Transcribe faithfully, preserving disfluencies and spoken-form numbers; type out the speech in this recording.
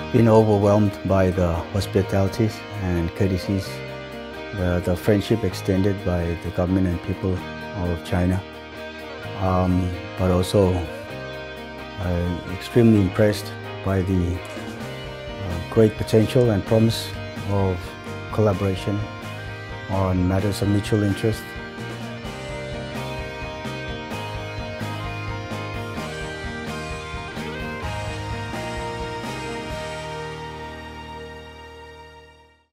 been overwhelmed by the hospitalities and courtesies, the, the friendship extended by the government and people of China. Um, but also I'm extremely impressed by the uh, great potential and promise of collaboration on matters of mutual interest